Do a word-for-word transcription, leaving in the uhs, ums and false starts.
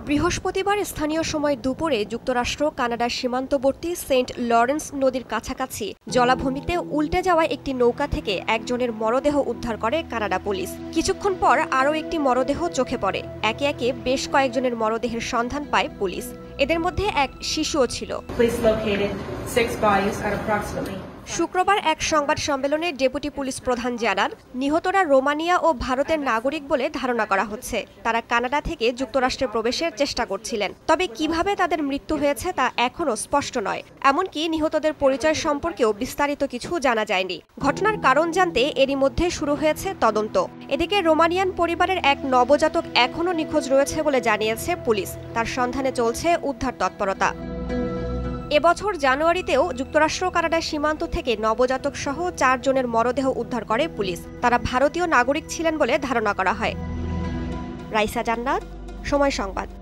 বৃহস্পতিবার স্থানীয় সময় দুপুরে যুক্তরাষ্ট্র কানাডার সীমান্তবর্তী সেন্ট লরেন্স নদীর কাছাকাছি জলাভূমিতে উল্টে যাওয়া একটি নৌকা থেকে একজনের মরদেহ উদ্ধার করে কানাডা পুলিশ। কিছুক্ষণ পর আরও একটি মরদেহ চোখে পড়ে। একে একে বেশ কয়েকজনের মরদেহের সন্ধান পায় পুলিশ। এদের মধ্যে এক শিশুও ছিল। শুক্রবার এক সংবাদ সম্মেলনে ডেপুটি পুলিশ প্রধান জানান, নিহতরা রোমানিয়া ও ভারতের নাগরিক বলে ধারণা করা হচ্ছে। তারা কানাডা থেকে যুক্তরাষ্ট্রে প্রবেশের চেষ্টা করছিলেন। তবে কিভাবে তাদের মৃত্যু হয়েছে তা এখনও স্পষ্ট নয়। এমনকি নিহতদের পরিচয় সম্পর্কেও বিস্তারিত কিছু জানা যায়নি। ঘটনার কারণ জানতে এরই মধ্যে শুরু হয়েছে তদন্ত। এদিকে রোমানিয়ান পরিবারের এক নবজাতক এখনও নিখোঁজ রয়েছে বলে জানিয়েছে পুলিশ। তার সন্ধানে চলছে উদ্ধার তৎপরতা। এবছর জানুয়ারিতেও যুক্তরাষ্ট্র কানাডার সীমান্ত থেকে নবজাতক সহ চারজনের মরদেহ উদ্ধার করে পুলিশ। তারা ভারতীয় নাগরিক ছিলেন বলে ধারণা করা হয়। রাইসা জান্নাত, সময় সংবাদ।